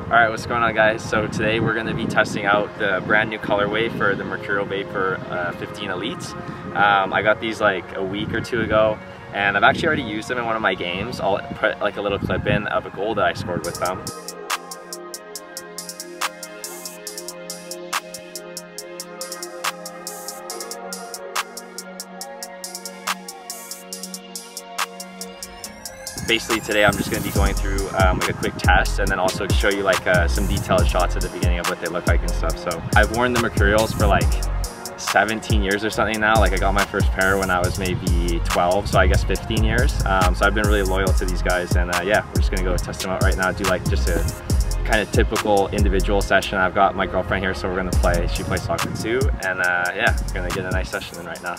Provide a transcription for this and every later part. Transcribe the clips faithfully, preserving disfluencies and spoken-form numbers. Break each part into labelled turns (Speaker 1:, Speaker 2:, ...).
Speaker 1: Alright, what's going on, guys? So today we're going to be testing out the brand new colorway for the Mercurial Vapor uh, fifteen Elites. Um, I got these like a week or two ago, and I've actually already used them in one of my games. I'll put like a little clip in of a goal that I scored with them. Basically today I'm just going to be going through um, like a quick test and then also show you like uh, some detailed shots at the beginning of what they look like and stuff. So I've worn the Mercurials for like seventeen years or something now. Like I got my first pair when I was maybe twelve, so I guess fifteen years. Um, so I've been really loyal to these guys, and uh, yeah, we're just going to go test them out right now. Do like just a kind of typical individual session. I've got my girlfriend here, so we're going to play. She plays soccer too, and uh, yeah, we're going to get a nice session in right now.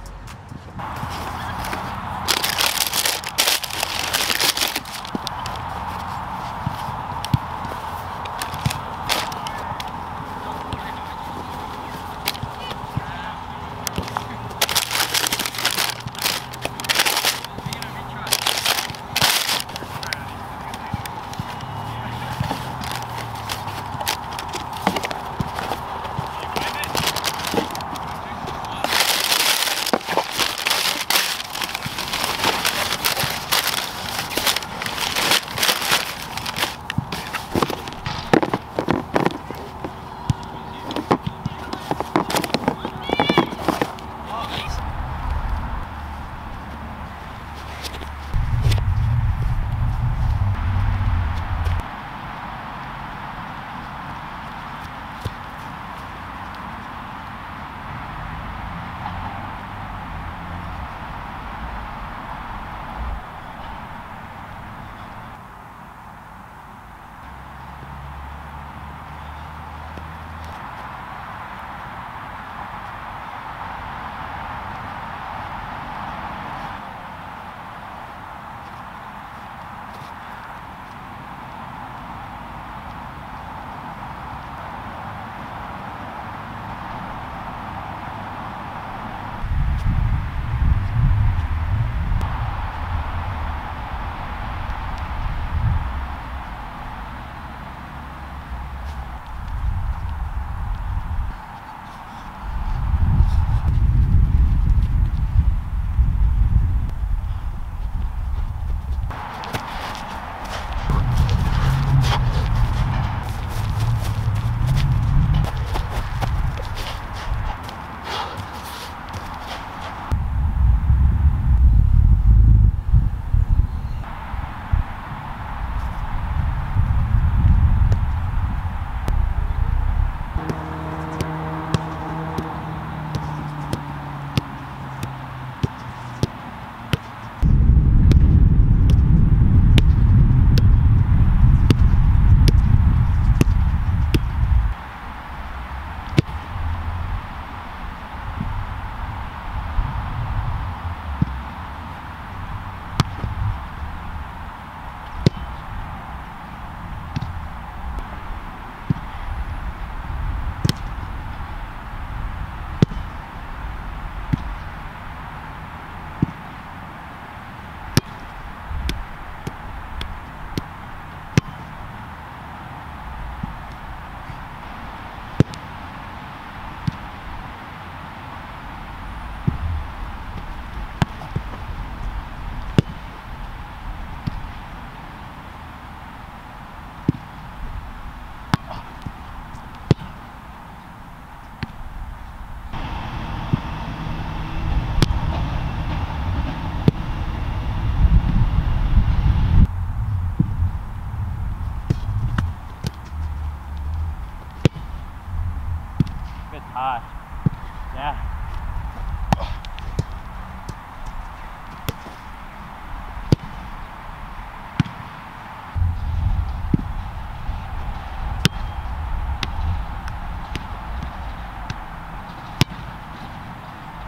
Speaker 2: Hot. Yeah.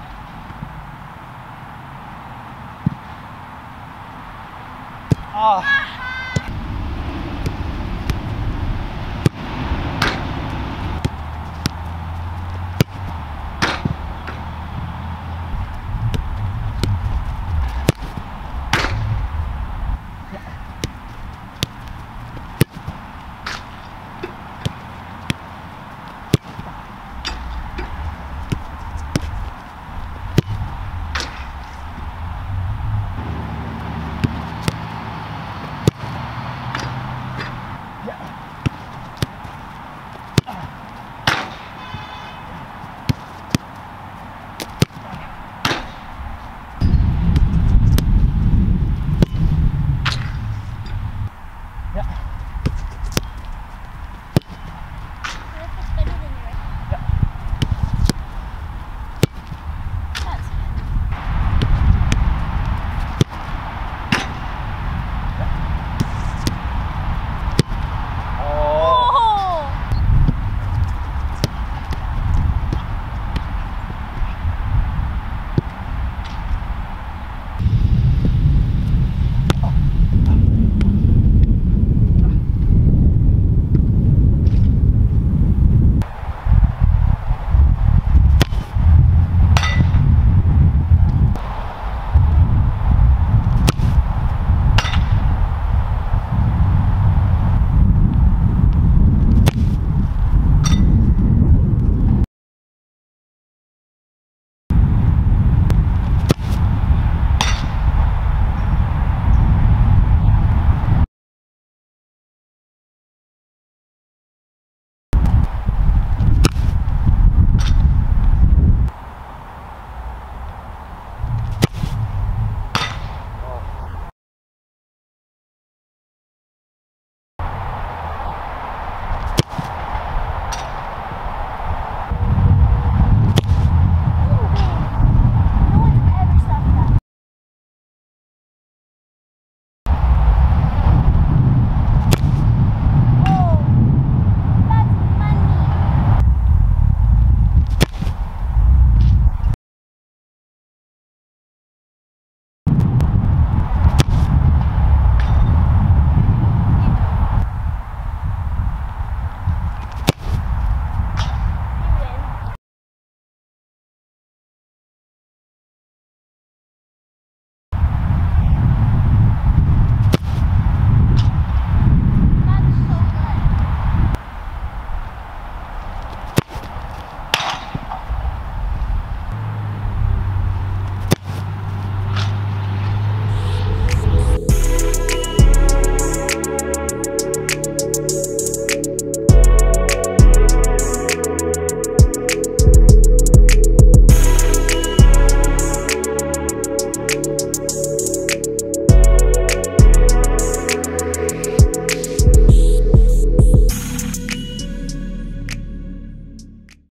Speaker 3: Oh.